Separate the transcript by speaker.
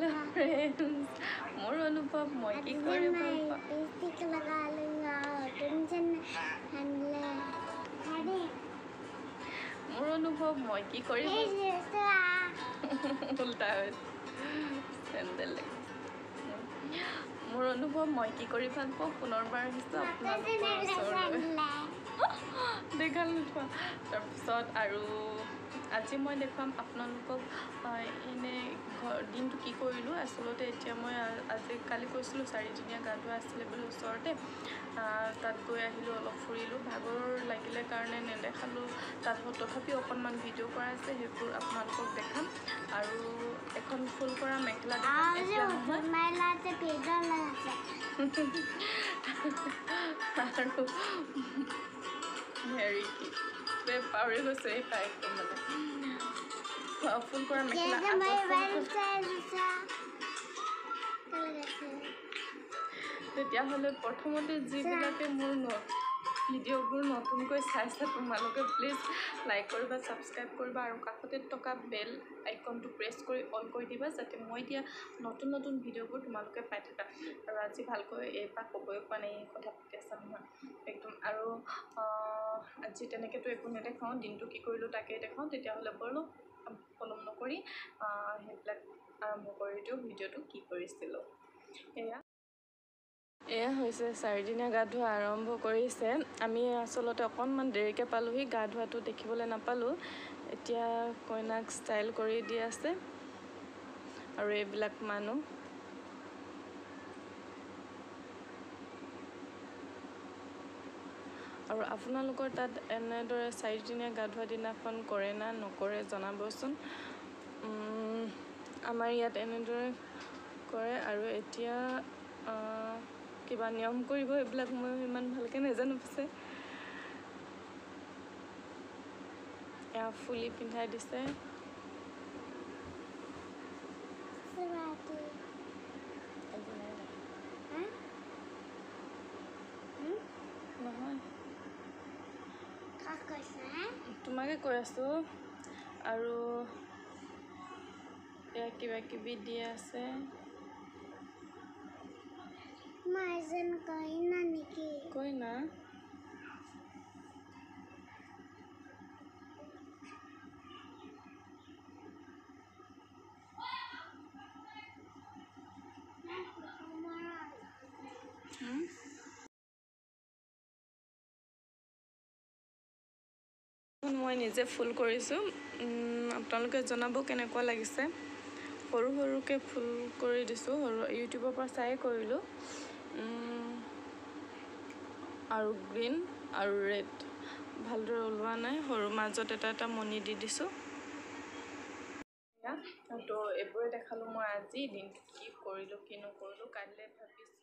Speaker 1: hello friends मोर अनुभव मैं की करे ভাল পা
Speaker 2: लिपस्टिक लगा लूंगा टेंशन हनले अरे
Speaker 1: मोर अनुभव मैं की करे उल्टा है सैंडल मोर अनुभव मैं की करे ভাল পা পুনৰবাৰ আহিছো আপোনালোকৰ ওচৰলৈ দেখাল নোঠোৱা তাৰপিছত আৰু আজি মই দেখুৱাম আপোনালোকক এনে দিনটো কি কৰিলোঁ আচলতে এতিয়া মই আজি কালি কৈছিলোঁ চাৰিদিনীয়া গা ধোৱা আছিলে বুলি ওচৰতে তাত গৈ আহিলোঁ অলপ ফুৰিলোঁ ভাগৰ লাগিলে কাৰণে নেদেখালোঁ তাত তথাপিও অকণমান ভিডিঅ' কৰা আছে সেইবোৰ আপোনালোকক দেখাম আৰু এখন ফুল কৰা মেখেলা আৰু হেৰি কি পাহৰি গৈছে এই ঠাইখন মানে ফুল কৰা মেখেলা তেতিয়াহ'লে প্ৰথমতে যিবিলাকে মোৰ ভিডিঅ'বোৰ নতুনকৈ চাইছে তোমালোকে প্লিজ লাইক কৰিবা ছাবস্ক্ৰাইব কৰিবা আৰু কাষতে থকা বেল আইকনটো প্ৰেছ কৰি অন কৰি দিবা যাতে মই দিয়া নতুন নতুন ভিডিঅ'বোৰ তোমালোকে পাই থাকা আৰু আজি ভালকৈ এইবাৰ ক'বই পোৱা নাই কথা পাতি আছা নহয় একদম আৰু আজি তেনেকৈতো একো নেদেখাওঁ দিনটো কি কৰিলোঁ তাকেই দেখাওঁ তেতিয়াহ'লে ব'লক পলম নকৰি সেইবিলাক আৰম্ভ কৰি দিওঁ ভিডিঅ'টো কি কৰিছিলোঁ এয়া হৈছে চাৰিদিনীয়া গা ধোৱা আৰম্ভ কৰিছে আমি আচলতে অকণমান দেৰিকৈ পালোঁহি গা ধোৱাটো দেখিবলৈ নাপালোঁ এতিয়া কইনাক ষ্টাইল কৰি দি আছে আৰু এইবিলাক মানুহ আৰু আপোনালোকৰ তাত এনেদৰে চাৰিদিনীয়া গা ধোৱা দিনাখন কৰে না নকৰে জনাবচোন আমাৰ ইয়াত এনেদৰে কৰে আৰু এতিয়া কিবা নিয়ম কৰিব এইবিলাক মই ইমান ভালকৈ নাজানো পিছে এয়া ফুলি পিন্ধাই দিছে নহয় তোমাকে কৈ আছোঁ আৰু এয়া কিবা কিবি দি আছে কইনা মই নিজে ফুল কৰিছোঁ আপোনালোকে জনাব কেনেকুৱা লাগিছে সৰু সৰুকৈ ফুল কৰি দিছোঁ ইউটিউবৰ পৰা চায়ে কৰিলোঁ আৰু গ্ৰীণ আৰু ৰেড ভালদৰে ওলোৱা নাই সৰু মাজত এটা মণি দি দিছোঁ তো এইবোৰে দেখালোঁ মই আজি দিনটোত কি কৰিলোঁ কি নকৰিলোঁ কাইলৈ ভাবিছোঁ